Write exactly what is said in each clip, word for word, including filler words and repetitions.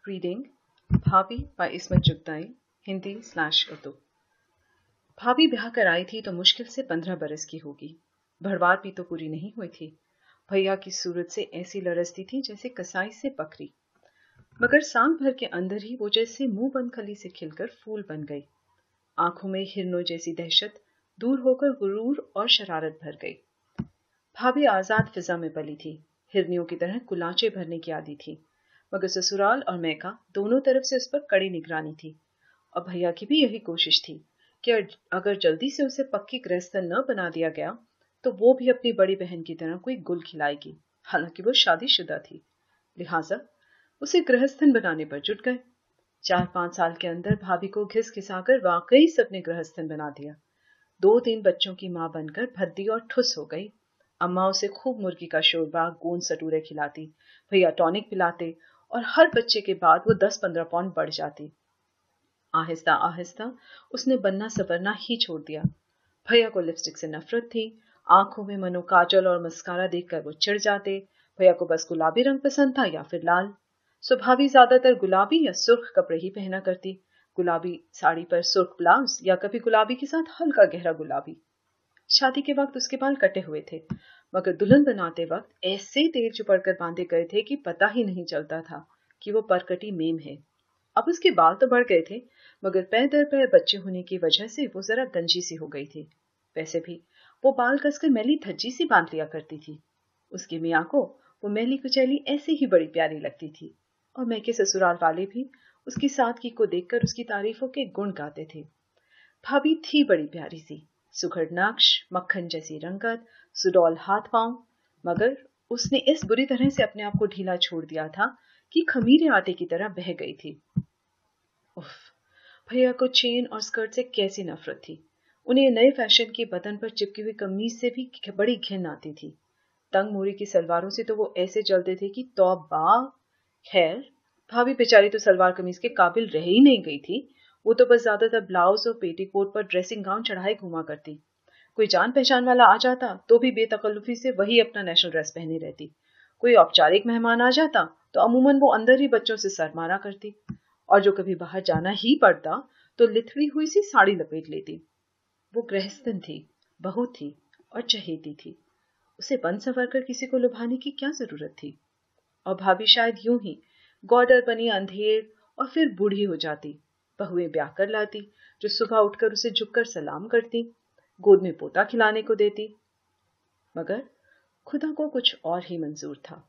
Reading भाभी by Ismat Chugtai, Hindi slash Urdu. भाभी ब्याह कर आई थी तो मुश्किल से पंद्रह बरस की होगी। भरवार भी तो पूरी नहीं हुई थी। भैया की सूरत से ऐसी लरसती थी जैसे कसाई से बकरी, मगर साल भर के अंदर ही वो जैसे मुंह बंद कली से खिलकर फूल बन गई। आंखों में हिरनों जैसी दहशत दूर होकर गुरूर और शरारत भर गई। भाभी आजाद फिजा में पली थी, हिरनियों की तरह कुलाचे भरने की आदी थी, मगर ससुराल और मैका दोनों तरफ से उस पर कड़ी निगरानी थी। और भैया की भी यही कोशिश थी कि अगर जल्दी से उसे पक्की गृहस्थन न बना दिया गया तो वो भी अपनी बड़ी बहन की तरह कोई गुल खिलाएगी। हालांकि वो शादीशुदा थी, लिहाजा उसे गृहस्थन बनाने पर जुट गए। चार पांच साल के अंदर भाभी को घिस घिसाकर वाकई सबने गृहस्थन बना दिया। दो तीन बच्चों की मां बनकर भद्दी और ठुस हो गई। अम्मा उसे खूब मुर्गी का शोरबा, गोंद सटूरे खिलाती, भैया टॉनिक पिलाते और हर बच्चे के बाद वो दस पंद्रह पाउंड बढ़ जाती। आहिस्ता आहिस्ता उसने बनना संवरना ही छोड़ दिया। भैया को लिपस्टिक से नफरत थी, आंखों में मनो काजल और मस्कारा देखकर वो चिढ़ जाते। भैया को बस गुलाबी रंग पसंद था या फिर लाल। स्वभावी ज्यादातर गुलाबी या सुर्ख कपड़े ही पहना करती, गुलाबी साड़ी पर सुर्ख ब्लाउज या कभी गुलाबी के साथ हल्का गहरा गुलाबी। शादी के वक्त उसके बाल कटे हुए थे, मगर दुल्हन बनाते वक्त ऐसे तेल चुपड़कर बांधे गए थे कि पता ही नहीं चलता था कि वो परकटी मेम है। अब उसके बाल तो बढ़ गए थे, मगर पैर दर पैर बच्चे होने की वजह से वो जरा गंजी सी हो गई थी। वैसे भी वो बाल कसकर मैली धज्जी सी बांध लिया करती थी। उसकी मियाँ को वो मैली कुचैली ऐसे ही बड़ी प्यारी लगती थी, और मैं के ससुराल वाले भी उसकी सादगी को देखकर उसकी तारीफों के गुण गाते थे। भाभी थी बड़ी प्यारी सी, सुघड़ नक्श, मक्खन जैसी रंगत, सुडौल हाथ पांव, मगर उसने इस बुरी तरह से अपने आप को ढीला छोड़ दिया था कि खमीरे आटे की तरह बह गई थी। उफ, भैया को चेन और स्कर्ट से कैसी नफरत थी। उन्हें नए फैशन की बटन पर चिपकी हुई कमीज से भी बड़ी घिन आती थी। तंग मोरी की सलवारों से तो वो ऐसे जलते थे कि तौबा। खैर, भाभी बेचारी तो सलवार कमीज के काबिल रह ही नहीं गई थी। वो तो बस ज्यादातर ब्लाउज और पेटीकोट पर ड्रेसिंग गाउन चढ़ाए घुमा करती। कोई जान पहचान वाला आ जाता तो भी बेतकल्लुफी से वही अपना नेशनल ड्रेस पहने रहती। कोई औपचारिक मेहमान आ जाता तो अमूमन वो अंदर ही बच्चों से सर मारा करती, और जो कभी बाहर जाना ही पड़ता तो लिथड़ी हुई सी साड़ी लपेट लेती। वो गृहस्थन थी, बहू थी और चहेती थी। उसे बन संवर कर किसी को लुभाने की क्या जरूरत थी। और भाभी शायद यूं ही गॉडर बनी अंधेर और फिर बूढ़ी हो जाती। बहुएं ब्याह कर लाती जो सुबह उठकर उसे झुककर सलाम करती, गोद में पोता खिलाने को देती। मगर खुदा को कुछ और ही मंजूर था।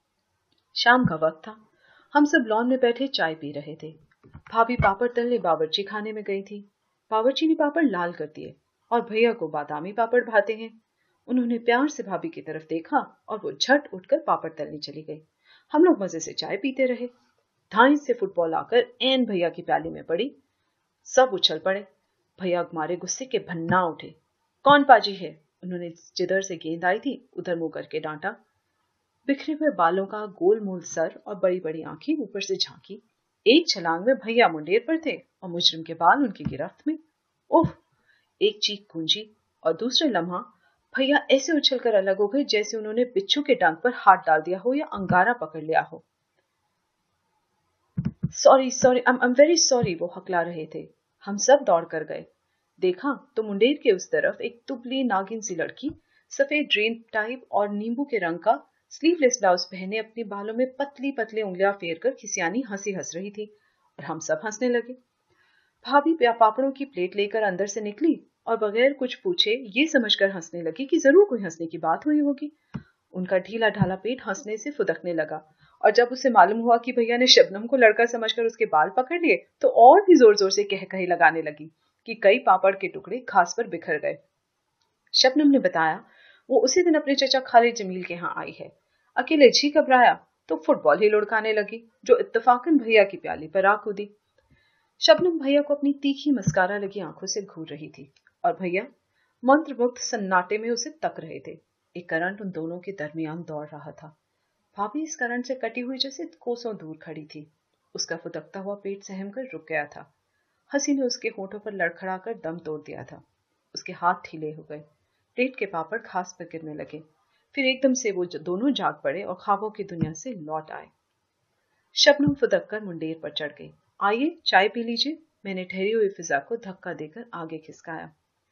शाम का वक्त था, हम सब लॉन में बैठे चाय पी रहे थे। भाभी पापड़ तलने बावर्ची खाने में गई थी। बावर्ची ने पापड़ लाल कर दिए और भैया को बादामी पापड़ भाते हैं। उन्होंने प्यार से भाभी की तरफ देखा और वो झट उठकर पापड़ तलने चली गई। हम लोग मजे से चाय पीते रहे। धाई से फुटबॉल आकर एन भैया की प्याली में पड़ी। सब उछल पड़े। भैया मारे गुस्से के भन्ना उठे। कौन पाजी है? उन्होंने जिधर से गेंद आई थी उधर मुंह करके डांटा। बिखरे हुए बालों का गोलमोल सर और बड़ी बड़ी आंखें ऊपर से झांकी। एक छलांग में भैया मुंडेर पर थे और मुजरिम के बाल उनकी गिरफ्त में। ओह! एक चीख गूंजी और दूसरे लम्हा भैया ऐसे उछलकर अलग हो गए जैसे उन्होंने बिच्छू के डंक पर हाथ डाल दिया हो या अंगारा पकड़ लिया हो। Sorry sorry I am very sorry, वो हकला रहे थे। हम सब दौड़ कर गए। देखा तो मुंडेर के उस तरफ एक दुबली नागिन सी लड़की सफेद ड्रेन टाइप और नींबू के रंग का स्लीवलेस ब्लाउज पहने अपने बालों में पतली पतली उंगलियां फेर कर खिसियानी हंसी हंस रही थी, और हम सब हंसने लगे। भाभी पापड़ों की प्लेट लेकर अंदर से निकली और बगैर कुछ पूछे ये समझकर हंसने लगी कि जरूर कोई हंसने की बात हुई होगी। उनका ढीला ढाला पेट हंसने से फुदकने लगा, और जब उसे मालूम हुआ कि भैया ने शबनम को लड़का समझकर उसके बाल पकड़ लिए तो और भी जोर जोर से कह कही लगाने लगी कि कई पापड़ के टुकड़े घास पर बिखर गए। शबनम ने बताया वो उसी दिन अपने चचा खालिद जमील के यहाँ आई है। अकेले जी घबराया तो फुटबॉल ही लुढ़काने लगी, जो इत्तफाकन भैया की प्याली पर आ कूदी। शबनम भैया को अपनी तीखी मस्कारा लगी आंखों से घूर रही थी, और भैया मंत्रमुग्ध सन्नाटे में उसे तक रहे थे। एक करंट उन दोनों के दरमियान दौड़ रहा था। भाभी इस करंट से कटी हुई जैसे कोसों दूर खड़ी थी। उसका फुदकता हुआ पेट सहम कर रुक गया था। हंसी ने उसके होठों पर लड़खड़ा कर दम तोड़ दिया था। उसके हाथ ढीले हो गए। प्लेट के पापड़ घास पर गिरने लगे। फिर एकदम से वो दोनों जाग पड़े और ख्वाबों की दुनिया से लौट आए। शबनम फुदक कर मुंडेर पर चढ़ गई। आइए चाय पी लीजिए, मैंने ठहरी हुई फिजा को धक्का देकर आगे खिसकाया।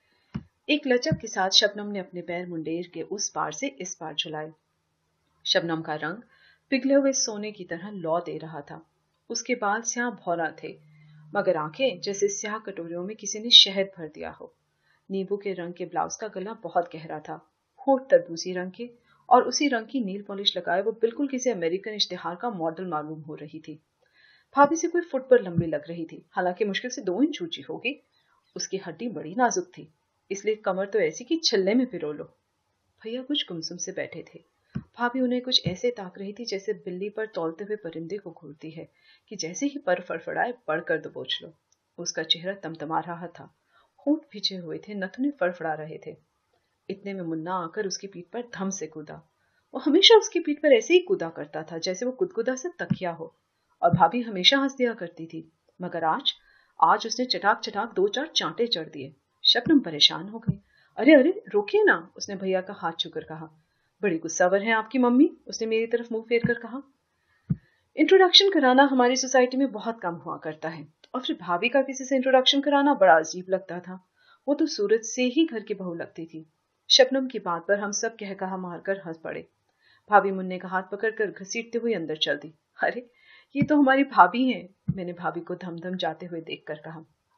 एक लचक के साथ शबनम ने अपने पैर मुंडेर के उस पार से इस पार झुलाए। शबनम का रंग पिघले हुए सोने की तरह लौ दे रहा था। उसके बाल स्याह भौरा थे, मगर आंखें जैसे स्याह कटोरियों में किसी ने शहद भर दिया हो। नींबू के रंग के ब्लाउज का गला बहुत गहरा था, होठ तरबूजी रंग के, और उसी रंग की नील पॉलिश लगाए वो बिल्कुल किसी अमेरिकन इश्तिहार का मॉडल मालूम हो रही थी। भाभी से कोई फुट पर लंबी लग रही थी, हालांकि मुश्किल से दो इंच ऊंची होगी। उसकी हड्डी बड़ी नाजुक थी, इसलिए कमर तो ऐसी कि छल्ले में पिरो लो। भैया कुछ गुमसुम से बैठे थे। भाभी उन्हें कुछ ऐसे ताक रही थी जैसे बिल्ली पर तौलते हुए परिंदे को घूरती है कि जैसे ही पर फड़फड़ाए बढ़कर दबोच लो। उसका चेहरा तमतमा रहा था, होंठ भींचे हुए थे, नथुने फड़फड़ा रहे थे। इतने में मुन्ना आकर उसकी पीठ पर धम से कूदा। वो हमेशा उसकी पीठ पर ऐसे ही कूदा करता था जैसे वो कुदकुदा से तकिया हो, और भाभी हमेशा हंस दिया करती थी। मगर आज आज उसने चटाक चटाक दो चार चांटे चढ़ दिए। शबनम परेशान हो गई। अरे अरे रोकिए ना, उसने भैया का हाथ छूकर कहा। बड़ी गुस्सावर है आपकी मम्मी, उसने मेरी तरफ मुंह फेर कर कहा। इंट्रोडक्शन कराना हमारी सोसाइटी में बहुत कम हुआ करता है, और फिर भाभी का किसी से इंट्रोडक्शन कराना बड़ा अजीब लगता था। वो तो सूरत से ही घर की बहू लगती थी। शबनम की बात पर हम सब कह कहा मारकर हंस पड़े। भाभी मुन्ने का हाथ पकड़कर घसीटते हुए अंदर चल दी। अरे ये तो हमारी भाभी हैं, मैंने भाभी को धमधम जाते हुए देखकर कहा।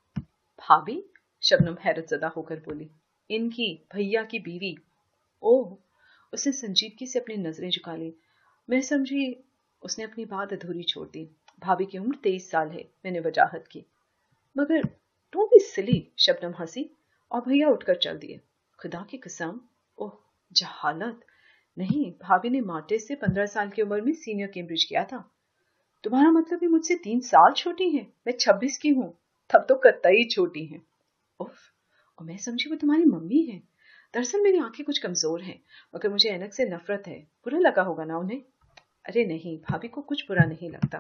भाभी? शबनम हैरत ज़दा होकर बोली। इनकी भैया की बीवी। ओह, उसने संजीदगी से अपनी नजरें झुका ली। मैं समझी। उसने अपनी बात अधूरी छोड़ दी। भाभी की उम्र तेईस साल है, मैंने वजाहत की। मगर डोंट बी सिली, शबनम हंसी, और भैया उठकर चल दिए। खुदा की कसम, ओह जहालत। नहीं, भाभी ने मार्टेस से पंद्रह साल की उम्र में सीनियर कैम्ब्रिज किया था। तुम्हारा मतलब है मुझसे तीन साल छोटी है? मैं छब्बीस की हूँ, तब तो कतई छोटी है। उफ, और मैं समझी वो तुम्हारी मम्मी है। दरअसल मेरी आंखें कुछ कमजोर हैं, मगर मुझे ऐनक से नफरत है। बुरा लगा होगा ना उन्हें? अरे नहीं, भाभी को कुछ बुरा नहीं लगता।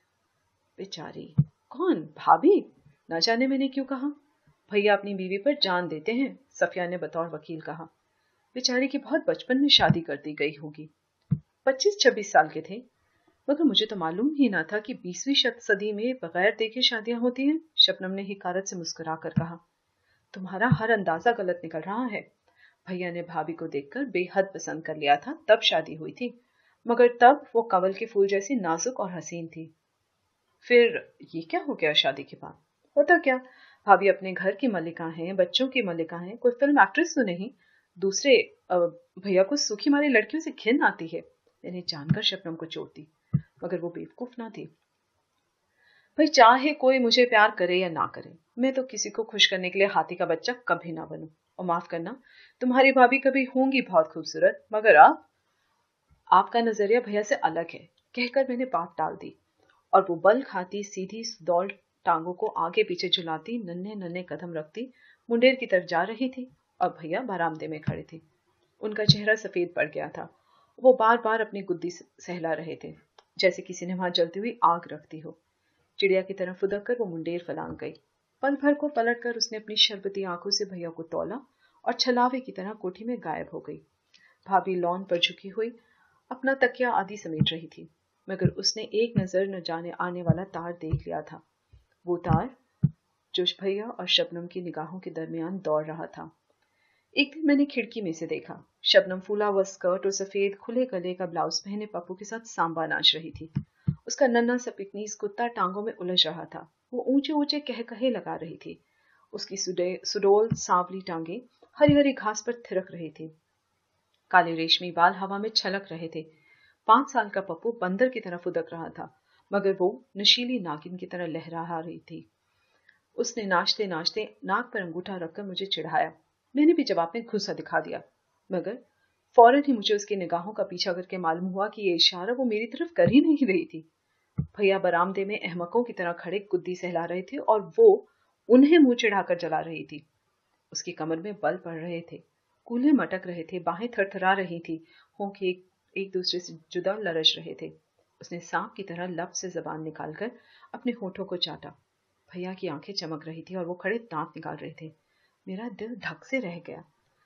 बेचारी। कौन भाभी? ना जाने मैंने क्यों कहा। भैया अपनी बीवी पर जान देते हैं, सफिया ने बतौर वकील कहा। बेचारी की बहुत बचपन में शादी कर दी गई होगी। पच्चीस छब्बीस साल के थे, मगर मुझे तो मालूम ही ना था कि बीसवीं सदी में बगैर देखे शादियां होती हैं। शबनम ने हिकारत से मुस्कुरा कर कहा। तुम्हारा हर अंदाजा गलत निकल रहा है। भैया ने भाभी को देखकर बेहद पसंद कर लिया था, तब शादी हुई थी, मगर तब वो कमल के फूल जैसी नाजुक और हसीन थी। फिर ये क्या हो गया शादी के बाद? होता क्या, भाभी अपने घर की मलिका हैं, बच्चों की मलिका हैं, कोई फिल्म एक्ट्रेस तो नहीं। दूसरे भैया को सूखी मारी लड़कियों से घिन आती है। मैंने जानकर शबनम को चोट दी, मगर वो बेवकूफ ना थी। भाई चाहे कोई मुझे प्यार करे या ना करे, मैं तो किसी को खुश करने के लिए हाथी का बच्चा कभी ना बनूं। और माफ करना, तुम्हारी भाभी कभी होंगी बहुत खूबसूरत, मगर आप आपका नजरिया भैया से अलग है, कहकर मैंने बात टाल दी, और वो बल खाती सीधी सुडौल टांगों को आगे पीछे झुलाती नन्हे नन्हे कदम रखती मुंडेर की तरफ जा रही थी, और भैया बरामदे में खड़े थे। उनका चेहरा सफेद पड़ गया था। वो बार बार अपनी गुद्दी सहला रहे थे, जैसे किसी ने वहां जलती हुई आग रखती हो। चिड़िया की तरफ फुदक कर वो मुंडेर फलांग गई। पल भर को पलटकर उसने अपनी शरबती आंखों से भैया को तौला और छलावे की तरह कोठी में गायब हो गई। भाभी लॉन पर झुकी हुई अपना तकिया आदि समेट रही थी, मगर उसने एक नजर न जाने आने वाला तार देख लिया था। वो तार जो भैया और शबनम की निगाहों के दरमियान दौड़ रहा था। एक दिन मैंने खिड़की में से देखा, शबनम फूला हुआ स्कर्ट और सफेद खुले गले का ब्लाउज पहने पप्पू के साथ सांबा नाच रही थी। उसका नन्हा सा पिकनीस कुत्ता टांगों में उलझ रहा था। वो ऊंचे ऊंचे कह कहे लगा रही थी। उसकी सुडोल सांवली टांगे हरी हरी घास पर थिरक रही थी। काले रेशमी बाल हवा में छलक रहे थे। पांच साल का पप्पू बंदर की तरह फुदक रहा था, मगर वो नशीली नागिन की तरह लहरा रही थी। उसने नाचते नाचते नाक पर अंगूठा रखकर मुझे चिढ़ाया। मैंने भी जवाब में गुस्सा दिखा दिया, मगर फौरन ही मुझे उसकी निगाहों का पीछा करके मालूम हुआ कि ये इशारा वो मेरी तरफ कर ही नहीं रही थी। भैया बरामदे में अहमकों की तरह खड़े गुद्दी सहला रहे थे, और वो उन्हें मुंह चिढ़ाकर जला रही थी। उसकी कमर में बल पड़ रहे थे, कूल्हे मटक रहे थे, बाहें थरथरा रही थी, होंठ एक, एक दूसरे से जुदा लरच रहे थे। उसने सांप की तरह लब से जबान निकालकर अपने होठों को चाटा। भैया की आंखें चमक रही थी और वो खड़े दांत निकाल रहे थे। मेरा दिल धक से रह गया।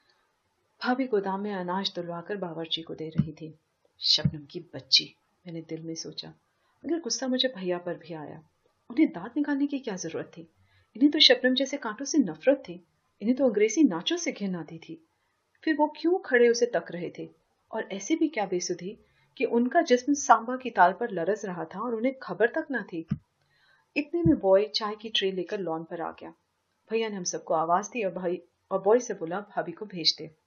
भाभी गोदाम में अनाज तुलवाकर बावर्ची को दे रही थी। शबनम की बच्ची, मैंने दिल में सोचा, मगर गुस्सा मुझे भैया पर भी आया। उन्हें दांत निकालने की क्या जरूरत थी? इन्हें तो शबनम जैसे कांटों से नफरत थी। इन्हें तो अंग्रेजी नाचों से घिन आती थी। फिर वो क्यों खड़े उसे तक रहे थे? और ऐसे भी क्या बेसुधी कि उनका जिस्म सांबा की ताल पर लरज रहा था और उन्हें खबर तक न थी। इतने में बॉय चाय की ट्रे लेकर लॉन पर आ गया। भैया ने हम सबको आवाज दी और भाई और बॉय से बोला, भाभी को भेज दे।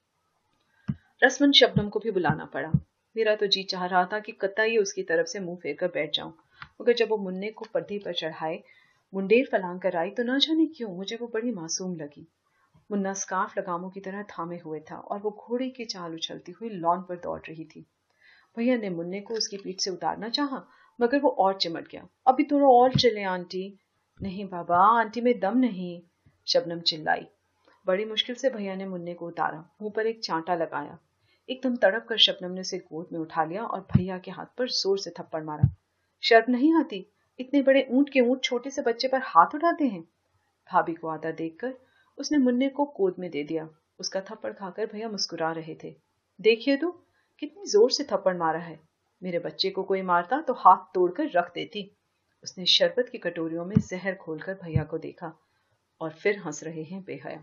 रसमन शबनम को भी बुलाना पड़ा। मेरा तो जी चाह रहा था कि कतई उसकी तरफ से मुंह फेर कर बैठ जाऊं, मगर जब वो मुन्ने को पर्दे पर चढ़ाए मुंडेर फलांग कर आई तो ना जाने क्यों मुझे वो बड़ी मासूम लगी। मुन्ना स्कार्फ लगामों की तरह थामे हुए था और वो घोड़े की चाल उछलती हुई लॉन पर दौड़ रही थी। भैया ने मुन्ने को उसकी पीठ से उतारना चाहा, मगर वो और चिमट गया। अभी थोड़ा और चले आंटी। नहीं बाबा, आंटी में दम नहीं, शबनम चिल्लाई। बड़ी मुश्किल से भैया ने मुन्ने को उतारा, मुंह पर एक चांटा लगाया। एकदम तड़प कर शबनम ने उसे गोद में उठा लिया और भैया के हाथ पर जोर से थप्पड़ मारा। शर्म नहीं आती? इतने बड़े ऊंट के ऊंट छोटे से बच्चे पर हाथ उठाते हैं। भाभी को आता देखकर उसने मुन्ने को गोद में दे दिया। उसका थप्पड़ खाकर भैया मुस्कुरा रहे थे। देखिए तो कितनी जोर से थप्पड़ मारा है। मेरे बच्चे को कोई मारता तो हाथ तोड़कर रख देती। उसने शरबत की कटोरियों में जहर खोलकर भैया को देखा और फिर हंस रहे हैं बेहया।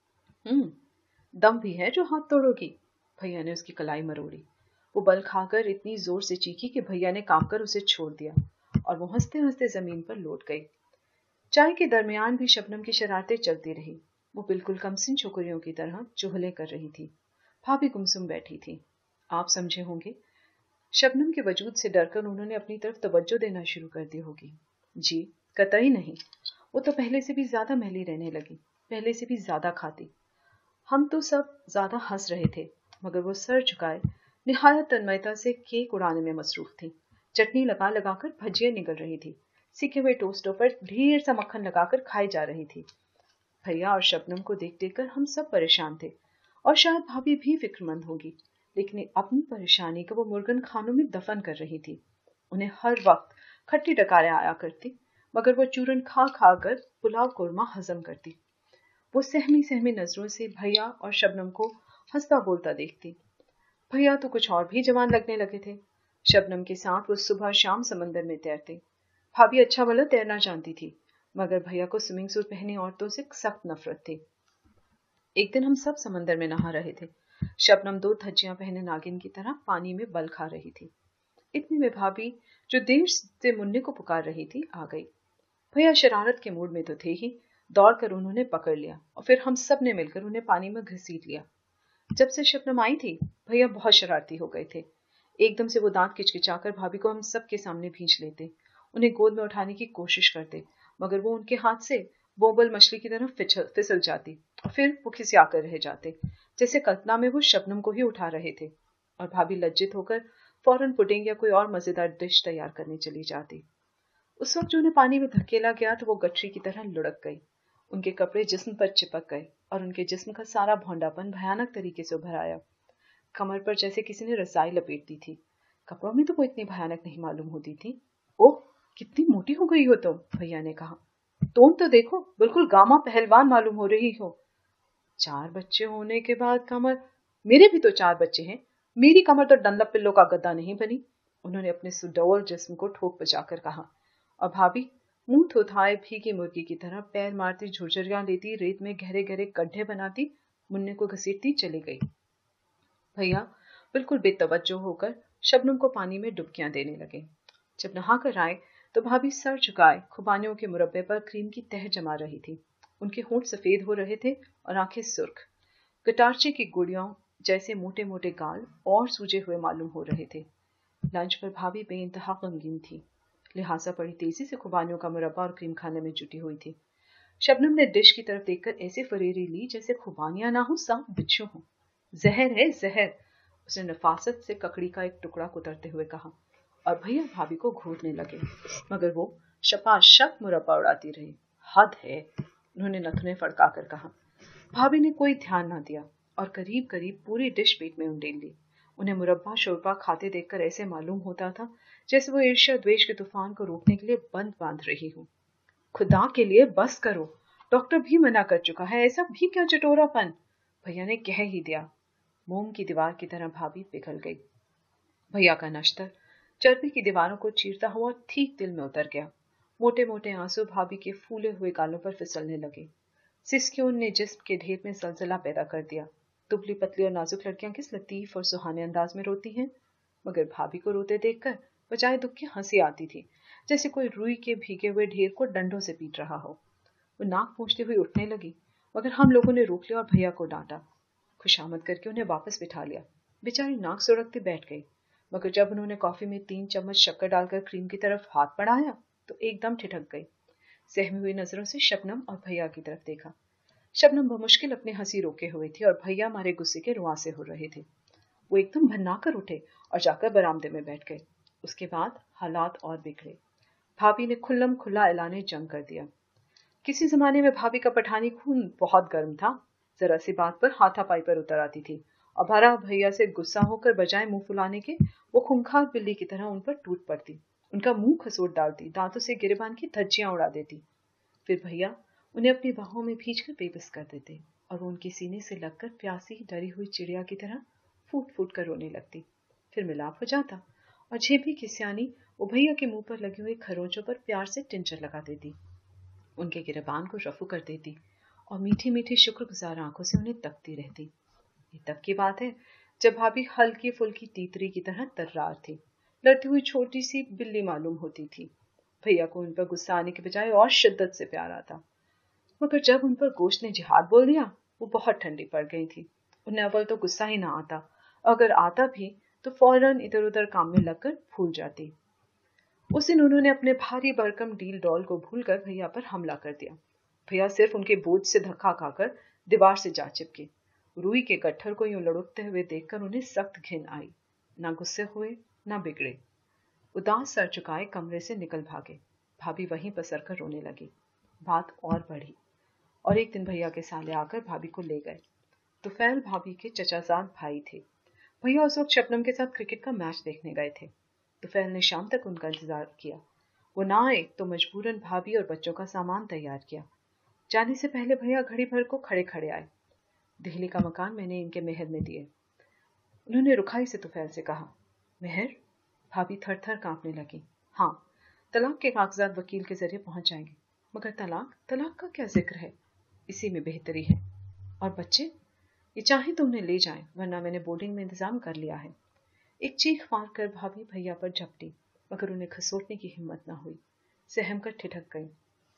हम्म, दम भी है जो हाथ तोड़ोगी? भैया ने उसकी कलाई मरोड़ी। वो बल खाकर इतनी जोर से चीखी कि भैया ने कांपकर उसे छोड़ दिया और वो हंसते हंसते जमीन पर लौट गई। चाय के दरमियान भी शबनम की शरारतें चलती रही। वो बिल्कुल कमसिन छोकरियों की तरह चुहले कर रही थी। भाभी गुमसुम बैठी थी। आप समझे होंगे, शबनम के वजूद से डरकर उन्होंने अपनी तरफ तवज्जो देना शुरू कर दी होगी। जी कतई नहीं, वो तो पहले से भी ज्यादा मैली रहने लगी, पहले से भी ज्यादा खाती। हम तो सब ज्यादा हंस रहे थे, मगर वो सर झुकाए निहायत तन्मयता से केक उड़ाने में मसरूफ थी। चटनी लगा लगाकर भजिया निकल रही थी। सीखे हुए टोस्टों पर ढेर सा मक्खन लगाकर खाई जा रही थी। भैया और शबनम को देख देख कर हम सब परेशान थे और शायद भाभी भी फिक्रमंद होगी, लेकिन अपनी परेशानी को वो मुर्गन खानों में दफन कर रही थी। उन्हें हर वक्त खट्टी डकारें आया करती, मगर वो चूरन खा खा कर पुलाव कोरमा हजम करती। वो सहमी सहमी नजरों से भैया और शबनम को हंसता बोलता देखती। भैया तो कुछ और भी जवान लगने लगे थे। शबनम के साथ वो सुबह शाम समंदर में तैरते। भाभी अच्छा भला तैरना जानती थी, मगर भैया को स्विमिंग सूट पहनी औरतों से सख्त नफरत थी। एक दिन हम सब समंदर में नहा रहे थे। शबनम दो धज्जियां पहने नागिन की तरह पानी में बल खा रही थी। इतने में भाभी, जो देर से मुन्ने को पुकार रही थी, आ गई। भैया शरारत के मूड में तो थे ही, दौड़कर उन्होंने पकड़ लिया और फिर हम सब ने मिलकर उन्हें पानी में घसीट लिया। जब से शबनम आई थी, भैया बहुत शरारती हो गए थे। एकदम से वो दांत किचकिचाकर भाभी को हम सब के सामने भींच लेते, उन्हें गोद में उठाने की कोशिश करते, मगर वो उनके हाथ से बोबल मछली की तरह फिसल जाती और फिर वो खिसियाकर रह जाते, जैसे कल्पना में वो शबनम को ही उठा रहे थे। और भाभी लज्जित होकर फौरन पुडिंग या कोई और मजेदार डिश तैयार करने चली जाती। उस वक्त जो उन्हें पानी में धकेला गया तो वो गठरी की तरह लुढ़क गई। उनके कपड़े जिस्म पर चिपक गए और उनके जिस्म का सारा भौंडापन भयानक तरीके से उभर आया। कमर पर जैसे किसी ने रजाई लपेट दी थी। कपड़ों में तो वो इतनी भयानक नहीं मालूम होती थी। ओह, कितनी मोटी हो गई हो तुम, भैया ने कहा। तुम तो देखो, बिल्कुल गामा पहलवान मालूम हो रही हो। चार बच्चे होने के बाद कमर? मेरे भी तो चार बच्चे हैं, मेरी कमर तो डंडप पिल्लो का गद्दा नहीं बनी, उन्होंने अपने सुडौल जिस्म को ठोक बजाकर कहा। और भाभी मुंह थोथाए भीगी मुर्गी की तरह पैर मारती, झुरझुरियां लेती, रेत में गहरे गहरे गड्ढे बनाती, मुन्ने को घसीटती चली गई। भैया बिल्कुल बेतवज्जो होकर शबनम को पानी में डुबकियां देने लगे। जब नहाकर आए तो भाभी सर झुकाए खुबानियों के मुरब्बे पर क्रीम की तह जमा रही थी। उनके होंठ सफेद हो रहे थे और आंखें सुर्ख। गटारचे की गुड़ियों जैसे मोटे मोटे गाल और सूजे हुए मालूम हो रहे थे। लंच पर भाभी बेइंतहा गमगीन थी, लिहाजा बड़ी तेजी से खुबानियों का मुरब्बा और क्रीम खाने में जुटी हुई थी। शबनम ने डिश की तरफ देखकर ऐसे फरेरी ली जैसे खुबानियां ना हो, सांप बिच्छू हो। जहर है, जहर, उसने नफासत से ककड़ी का एक टुकड़ा कुतरते हुए कहा। और भैया भाभी को घूरने लगे, मगर वो शपाशप मुरब्बा उड़ाती रही। हद है, उन्होंने नथुने फड़का कर कहा। भाभी ने कोई ध्यान न दिया और करीब करीब पूरी डिश पेट में उंडेल ली। उन्हें मुरब्बा शोरबा खाते देखकर ऐसे मालूम होता था जैसे वो ईर्ष्या द्वेष के तूफान को रोकने के लिए बंद बांध रही हो। खुदा के लिए बस करो, डॉक्टर भी मना कर चुका है, ऐसा भी क्या चटोरापन, भैया ने कह ही दिया। मोम की दीवार की तरह भाभी पिघल गई। भैया का नश्तर चर्बी की दीवारों को चीरता हुआ ठीक दिल में उतर गया। मोटे मोटे आंसू भाभी के फूले हुए गालों पर फिसलने लगे। सिसकियों ने जिस्म के ढेर में सलसला पैदा कर दिया। दुबली पतली और नाजुक लड़कियां किस लतीफ और सुहाने अंदाज में रोती हैं, मगर भाभी को रोते देखकर बजाय दुख की हंसी आती थी, जैसे कोई रुई के भीगे हुए ढेर को डंडों से पीट रहा हो। वो नाक पूछते हुए उठने लगी, मगर हम लोगों ने रोक लिया और भैया को डांटा। खुशामद करके उन्हें वापस बिठा लिया। बेचारी नाक सुड़कते बैठ गई, मगर जब उन्होंने कॉफी में तीन चम्मच शक्कर डालकर क्रीम की तरफ हाथ बढ़ाया तो एकदम ठिठक गई। सहमी हुई नजरों से शबनम और भैया की तरफ देखा। शबनम बमुश्किल अपनी हंसी रोके हुए थी और भैया हमारे गुस्से के रुआंसे हो रहे थे। वो एकदम भन्ना कर उठे और जाकर बरामदे में बैठ गए। उसके बाद हालात और बिगड़े। भाभी ने खुल्लम खुल्ला ऐलाने जंग कर दिया। किसी जमाने में भाभी का पठानी खून बहुत गर्म था। जरा सी बात पर हाथापाई पर उतर आती थी और भरा भैया से गुस्सा होकर बजाय मुंह फुलाने के वो खूंखार बिल्ली की तरह उन पर टूट पड़ती, उनका मुंह खसोट डालती, दांतों से गिरेबान की धज्जियां उड़ा देती। फिर भैया उन्हें अपनी बाहों में भींचकर बेबस कर देते और वो उनके सीने से लगकर प्यासी डरी हुई चिड़िया की तरह फूट फूट कर रोने लगती। फिर मिलाप हो जाता और झेपी की सियानी वो भैया के मुंह पर लगे हुए खरोंचों पर प्यार से टिंचर लगा देती, उनके गिरेबान को रफू कर देती और मीठी मीठी शुक्रगुजार आंखों से उन्हें तकती रहती। ये तब की बात है जब भाभी हल्की फुल्की तीतरी की तरह तर्रार थी, लड़ती हुई छोटी सी बिल्ली मालूम होती थी। भैया को उन पर गुस्सा आने के बजाय और शिद्दत से प्यार आता, मगर जब उन पर गोश्त ने जिहाद बोल दिया वो बहुत ठंडी पड़ गई थी। उन्हें अव्वल तो गुस्सा ही ना आता, अगर आता भी तो फौरन इधर उधर काम में लगकर भूल जाती। उस दिन उन्होंने अपने भारी भरकम डील डॉल को भूलकर भैया पर हमला कर दिया। भैया सिर्फ उनके बोझ से धक्का खाकर दीवार से जा चिपके। रूई के गट्ठर को यूं लुढ़कते हुए देखकर उन्हें सख्त घिन आई। ना गुस्से हुए ना बिगड़े, उदास सर झुकाए कमरे से निकल भागे। भाभी वहीं पसर कर रोने लगी। बात और बढ़ी और एक दिन भैया के साले आकर भाभी को ले गए। तुफैल भाभी के चचाजाद भाई थे। भैया उस वक्त शबनम के साथ क्रिकेट का मैच देखने गए थे। तुफैल ने शाम तक उनका इंतजार किया। वो ना आए तो मजबूरन भाभी और बच्चों का सामान तैयार किया। जाने से पहले भैया घड़ी भर को खड़े खड़े आए। दिल्ली का मकान मैंने इनके महल में दिए। उन्होंने रुखाई से तुफैल से कहा। महर? भाभी थर थर कांपने लगी। हाँ, तलाक के कागजात वकील के जरिए पहुंच जाएंगे। मगर तलाक तलाक का क्या जिक्र है? इसी में बेहतरी है। और बच्चे? ये चाहे तो उन्हें ले जाएं, वरना मैंने बोर्डिंग में इंतजाम कर लिया है। एक चीख मार कर भाभी भैया पर झपटी, मगर उन्हें खसोटने की हिम्मत न हुई। सहम कर ठिठक गई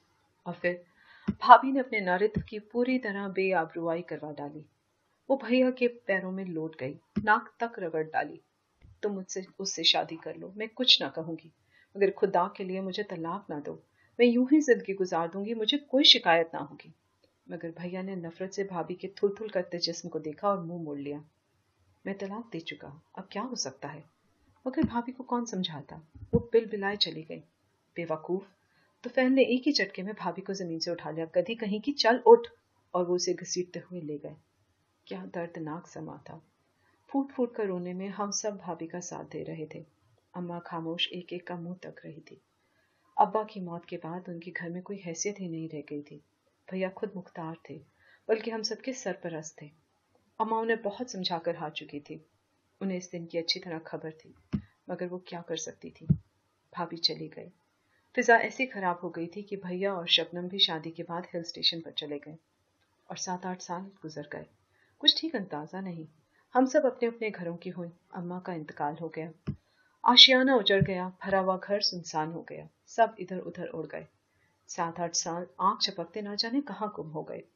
और फिर भाभी ने अपने नारित्व की पूरी तरह बेआबरुआई करवा डाली। वो भैया के पैरों में लौट गई, नाक तक रगड़ डाली। तुम मुझसे उससे शादी कर लो, मैं कुछ ना कहूंगी, मगर खुदा के लिए मुझे तलाक ना दो। मैं यूं ही जिंदगी गुजार दूंगी, मुझे कोई शिकायत ना होगी। मगर भैया ने नफरत से भाभी के थुल थुल करते जिस्म को देखा और मुंह मोड़ लिया। मैं तलाक दे चुका, अब क्या हो सकता है? मगर भाभी को कौन समझाता? वो बिल बिलाए चली गई। बेवकूफ! तो फैन ने एक ही झटके में भाभी को जमीन से उठा लिया। कधी कहीं की चल उठ, और वो उसे घसीटते हुए ले गए। क्या दर्दनाक समा था। फूट फूट कर रोने में हम सब भाभी का साथ दे रहे थे। अम्मा खामोश एक एक का मुंह तक रही थी। अब्बा की मौत के बाद उनके घर में कोई हैसियत ही नहीं रह गई थी। भैया खुद मुख्तार थे, बल्कि हम सबके सरपरस्त थे। अम्मा उन्हें बहुत समझाकर हार चुकी थी। उन्हें इस दिन की अच्छी तरह खबर थी, मगर वो क्या कर सकती थी। भाभी चली गई। फिजा ऐसी खराब हो गई थी कि भैया और शबनम भी शादी के बाद हिल स्टेशन पर चले गए और सात आठ साल गुजर गए। कुछ ठीक अंदाजा नहीं। हम सब अपने अपने घरों की हुई। अम्मा का इंतकाल हो गया। आशियाना उजड़ गया, भरा हुआ घर सुनसान हो गया। सब इधर उधर उड़ गए। सात आठ साल आंख झपकते ना जाने कहाँ गुम हो गए।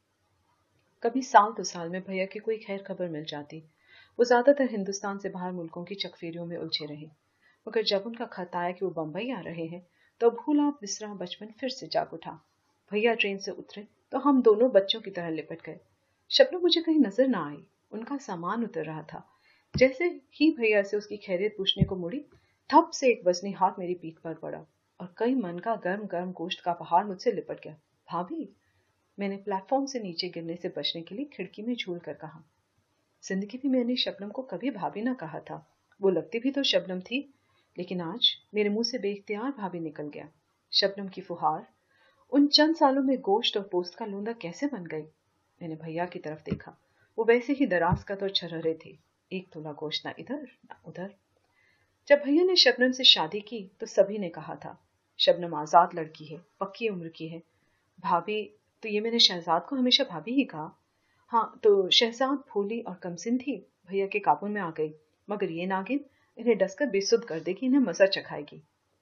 कभी साल दो साल में भैया की कोई खैर खबर मिल जाती। वो ज्यादातर हिंदुस्तान से बाहर मुल्कों की चकफेरियों में उलझे रहे। मगर जब उनका खत आया कि वो बंबई आ रहे हैं, तो भूला बिसरा बचपन फिर से जाग उठा। भैया ट्रेन से उतरे तो हम दोनों बच्चों की तरह लिपट गए। शबनम मुझे कहीं नजर ना आई। उनका सामान उतर रहा था। जैसे ही भैया से उसकी खैरियत पूछने को मुड़ी, थप से एक वजनी हाथ मेरी पीठ पर पड़ा और कई मन का गर्म गर्म गोश्त का पहाड़ मुझसे लिपट गया। भाभी! मैंने प्लेटफॉर्म से नीचे गिरने से बचने के लिए खिड़की में झूल कर कहा। जिंदगी में मैंने शबनम को कभी भाभी ना कहा था। वो लगती भी तो शबनम थी, लेकिन आज मेरे मुंह से बेइख्तियार भाभी निकल गया। शबनम की फुहार उन चंद सालों में गोश्त और पोस्त का लोंदा कैसे बन गई? मैंने भैया की तरफ देखा। वो वैसे ही दराज कद और छरहरे थे। एक तोला गोश्त ना इधर ना उधर। जब भैया ने शबनम से शादी की तो सभी ने कहा था, शबनम आजाद लड़की है, पक्की उम्र की है। भाभी, तो ये मैंने शहजाद को हमेशा भाभी ही कहा। हाँ, तो शहजाद भोली और कमसिन थी, भैया के काबू में आ गई, मगर ये नागिन इन्हें डसकर बेसुध कर देगी, इन्हें मजा चखाएगी।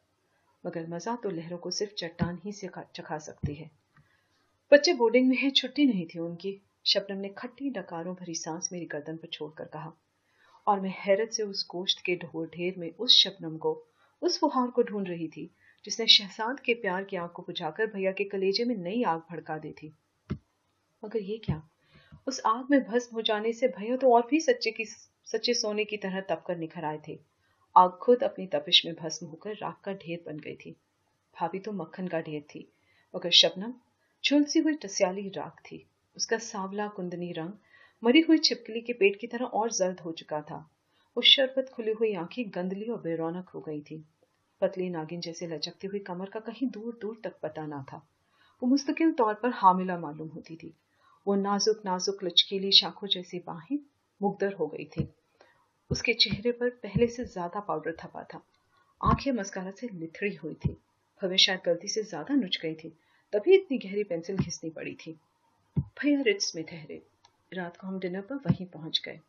मगर मजा तो लहरों को सिर्फ चट्टान ही से चखा सकती है। बच्चे बोर्डिंग में है, छुट्टी नहीं थी उनकी। शबनम ने खट्टी डकारों भरी सांस मेरी गर्दन पर छोड़कर कहा, और मैं हैरत से उस गोश्त के ढोर ढेर में उस शबनम को, उस फुहार को ढूंढ रही थी जिसने शहजाद के प्यार की आग को बुझाकर भैया के कलेजे में नई आग भड़का दी थी। मगर ये क्या, उस आग में भस्म हो जाने से भैया तो और भी सच्चे की सच्चे सोने की तरह तपकर निखर आए थे। आग खुद अपनी तपिश में भस्म होकर राख का ढेर बन गई थी। भाभी तो मक्खन का ढेर थी, मगर शबनम झुलसी हुई टस्याली राख थी। उसका सांवला कुंदनी रंग मरी हुई छिपकली के पेट की तरह और जर्द हो चुका था। वो शरबत खुली हुई आंखें गंदली और बेरौनक हो गई थी। पतली नागिन जैसे लचकती हुई कमर का कहीं दूर दूर तक पता ना था। वो मुस्तकिल तौर पर हामिला मालूम होती थी। वो नाजुक नाजुक लचकीली शाखों जैसी बाहें मुग्दर हो गई थी। उसके चेहरे पर पहले से ज्यादा पाउडर थपा था। आंखें मस्कारा से लिथड़ी हुई थी। भवे शायद गलती से ज्यादा नुच गई थी, तभी इतनी गहरी पेंसिल घिसनी पड़ी थी। भैया रिट्स में ठहरे। रात को हम डिनर पर वहीं पहुंच गए।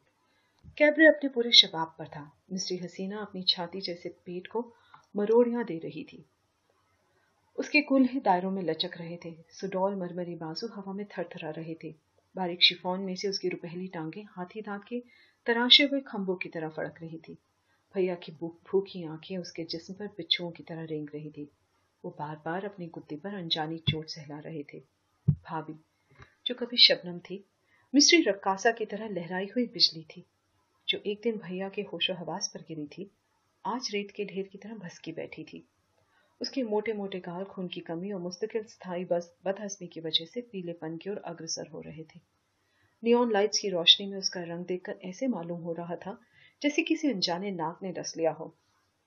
कैबरे अपने पूरे शबाब पर था। मिस्री हसीना अपनी छाती जैसे पेट को मरोड़ियां दे रही थी। उसके कूल्हे दायरों में लचक रहे थे। सुडौल मरमरी बाजू हवा में थरथरा रहे थे। बारीक शिफॉन में से उसकी रुपहली टांगें हाथी दांत के तराशे हुए खंभों की तरह फड़क रही थी। भैया की भूखी आंखें उसके जिस्म पर बिच्छुओं की तरह रेंग रही थी। वो बार बार अपनी गुद्दी पर अनजानी चोट सहला रहे थे। भाभी, जो कभी शबनम थी, मिस्री रक्कासा की तरह लहराई हुई बिजली थी, जो एक दिन भैया के होशो हवास पर गिरी थी, आज रेत के ढेर की तरह भसकी बैठी थी। उसके मोटे मोटे गाल खून की कमी और मुस्तकिल स्थायी बदहजमी की वजह से पीलेपन की ओर अग्रसर हो रहे थे। नियॉन लाइट्स की रोशनी में उसका रंग देखकर ऐसे मालूम हो रहा था जैसे किसी अनजाने नाग ने डस लिया हो।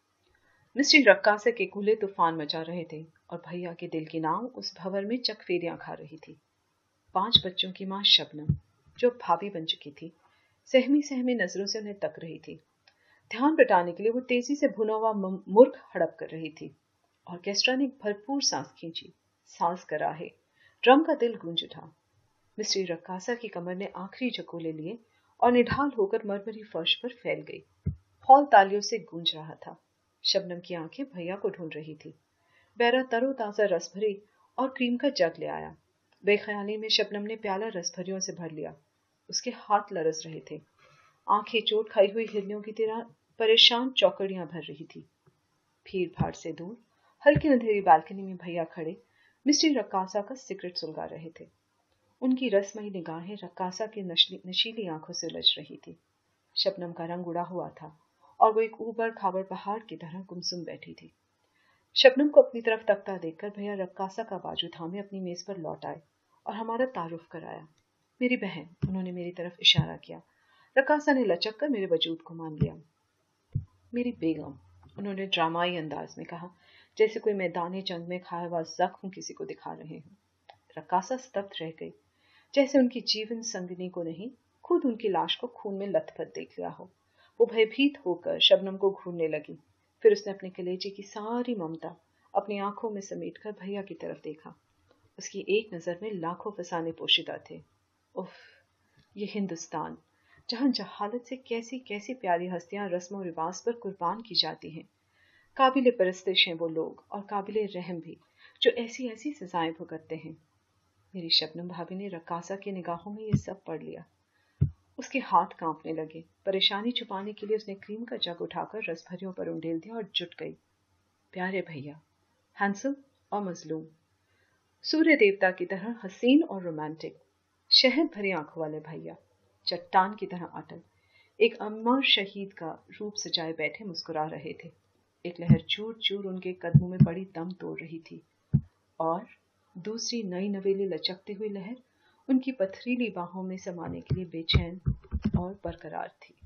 मिस्री रक्कासे के कूल्हे तूफान मचा रहे थे और भैया के दिल की नाव उस भंवर में चकफेरियां खा रही थी। पांच बच्चों की मां शबनम, जो भाभी बन चुकी थी, सहमी सहमी नजरों से उन्हें तक रही थी। ध्यान बटाने के लिए वो तेजी से भुना हुआ मुर्ग हड़प कर रही थी। ऑर्केस्ट्रा ने एक भरपूर सांस खींची। सांस कराहे, ड्रम का दिल गूंज उठा। मिस्री रक्कासा की कमर ने आखिरी झकोले लिए और निढाल होकर मरमरी फर्श पर फैल गई। हॉल तालियों से गूंज रहा था। शबनम की आंखें भैया को ढूंढ रही थी। बैरा तरोताजा रस भरी और क्रीम का जग ले आया। बेख्याली में शबनम ने प्याला रस भरियों से भर लिया। उसके हाथ लरस रहे थे। आंखें चोट खाई हुई हिरनियों की तरह परेशान चौकड़ियां भर रही थी। भीड़ भाड़ से दूर हल्की अंधेरी बालकनी में भैया खड़े मिस्री रक्कासा का सिगरेट सुलगा रहे थे। उनकी रसमयी निगाहें रक्कासा की नशीली आंखों से उलझ रही थी। शबनम का रंग उड़ा हुआ था और वो एक ऊबड़ खाबड़ पहाड़ की तरह गुमसुम बैठी थी। शबनम को अपनी तरफ तकता देखकर भैया रक्कासा का बाजू थामे अपनी मेज पर लौट आए और हमारा तारुफ कराया। मेरी बहन, उन्होंने मेरी तरफ इशारा किया। रक्कासा ने लचक कर मेरे वजूद को मान लिया। मेरी बेगम, उन्होंने ड्रामाई अंदाज में कहा, जैसे कोई मैदानी जंग में खाया हुआ जख्म किसी को दिखा रहे हैं। रक्कासा स्तब्ध रह गई, जैसे उनकी जीवन संगिनी को नहीं, खुद उनकी लाश को खून में लथपथ देख लिया हो। वो भयभीत होकर शबनम को घूरने लगी। फिर उसने अपने कलेजे की सारी ममता अपनी आंखों में समेटकर भैया की तरफ देखा। उसकी एक नजर में लाखों फसाने पोशीदा थे। उफ, ये हिंदुस्तान, जहां जहालत से कैसी कैसी प्यारी हस्तियां रस्म और रिवाज पर कुर्बान की जाती हैं। काबिले परस्तिश हैं वो लोग, और काबिले रहम भी, जो ऐसी ऐसी सजाएं भुगतते हैं। मेरी शबनम भाभी ने रक्कासा की निगाहों में ये सब पढ़ लिया। उसके हाथ कांपने लगे। परेशानी छुपाने के लिए उसने क्रीम का जग उठाकर रस भरियों पर उंडेल दिया और जुट गई। प्यारे भैया, हैंडसम और मजलूम, सूर्य देवता की तरह हसीन और रोमांटिक, शहद भरी आंखों वाले भैया, चट्टान की तरह अटल, एक अमर शहीद का रूप सजाए बैठे मुस्कुरा रहे थे। एक लहर चूर चूर उनके कदमों में बड़ी दम तोड़ रही थी और दूसरी नई नवेली लचकती हुई लहर उनकी पथरीली बाहों में समाने के लिए बेचैन और बरकरार थी।